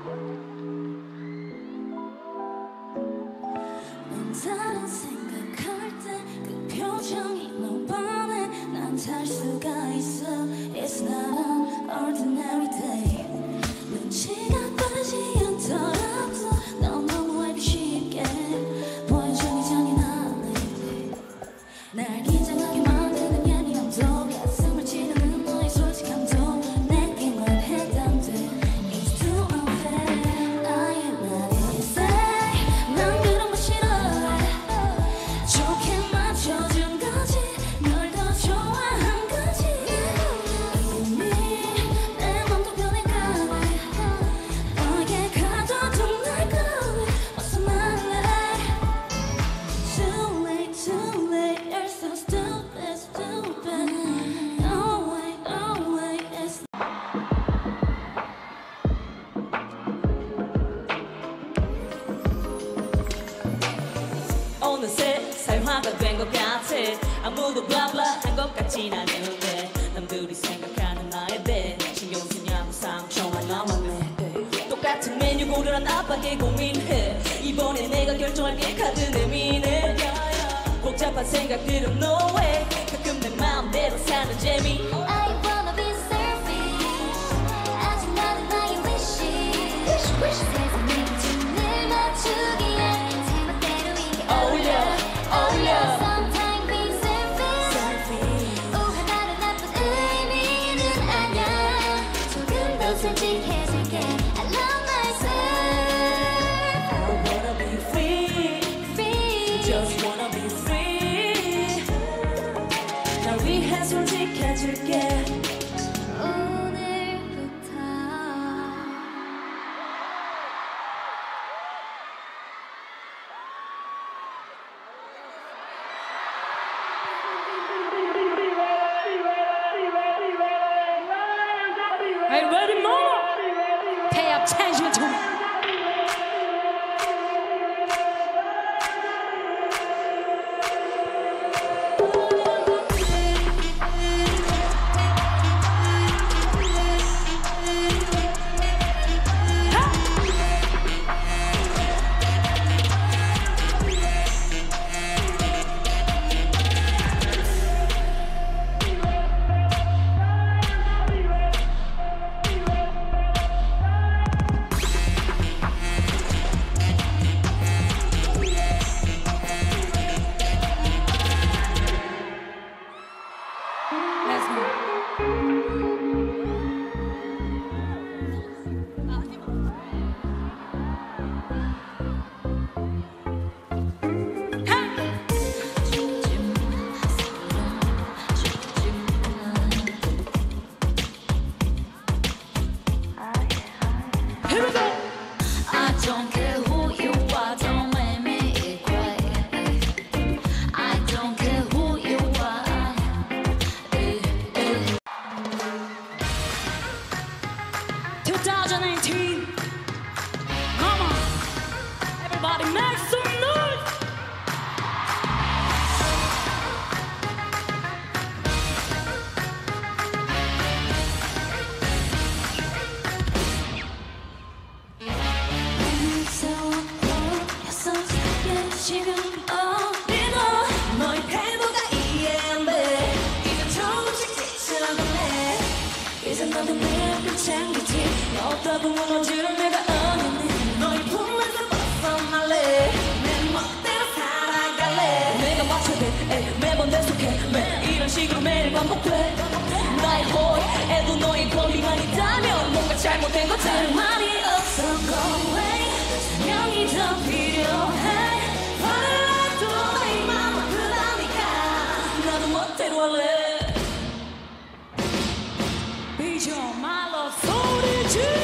다른 생각할 때 그 표정이 너무 반해. 난 살 수가 있어. It's not an ordinary day. 눈치가 빠르지 않더라도 넌 너무 알기 쉽게 보여주기 잔인하네. 날 긴장하게 만드는 예민함도 가슴을 찌르는 너의 솔직함도 내겐 건 해당돼. It's too unfair. I am not insane. 난 그런 거 싫어. 좋게 맞춰준 거지. 널 더 좋아한 거지. 이미 내 맘도 변해가네. 너에게 가둬둔 날 거네. 어서 말해. Too late, too late. You're so stupid, stupid. No way, no way. It's 어느새 사회화가 된 것 같아. 아무도 블라블라 한 것 같진 않은데 남들이 생각하는 나에 대해 신경 쓰냐고 상처만 남았네. 똑같은 메뉴 고르란 압박에 고민해. 이번에 내가 결정할게 카드 내미네. 복잡한 생각들은 no way. 가끔 내 마음대로 사는 재미. I wanna be selfish. 아직 나는 나의 wishes. 세상의 기준을 맞추기에 제멋대로 이게 어울려, 어울려. Sometimes being selfish. 오하나로 나쁜 의미는 아냐. 조금 더 솔직해질게. I love myself. I wanna be free. Free. Just wanna be free. 날 위해 솔직해질게. 오늘부터 Hey, ready more? Pay attention to me. Let's go. Here we go. I don't care who you are, don't make me cry. I don't care who you are. 2018. Come on. Everybody make some noise. 지금 어디로 너의 태도가 이해안돼. 이제 조금씩 지쳐가네. 이제 너도 내를 챙기지. 너 없다고 무너질 내가 어딨니. 너의 품에서 벗어날래. 내 멋대로 살아갈래. 내가 맞춰대 매번 계속해. 이런 식으로 매일 반복돼. 나의 호의에도 너의 권리만 있다면 뭔가 잘못된 것 다른 말이 없어. Go away. 명이 더 필요해. 화를 놔도 이 맘 아프다니까. 나도 멋대로 할래. 비죠 말로 소리 질러.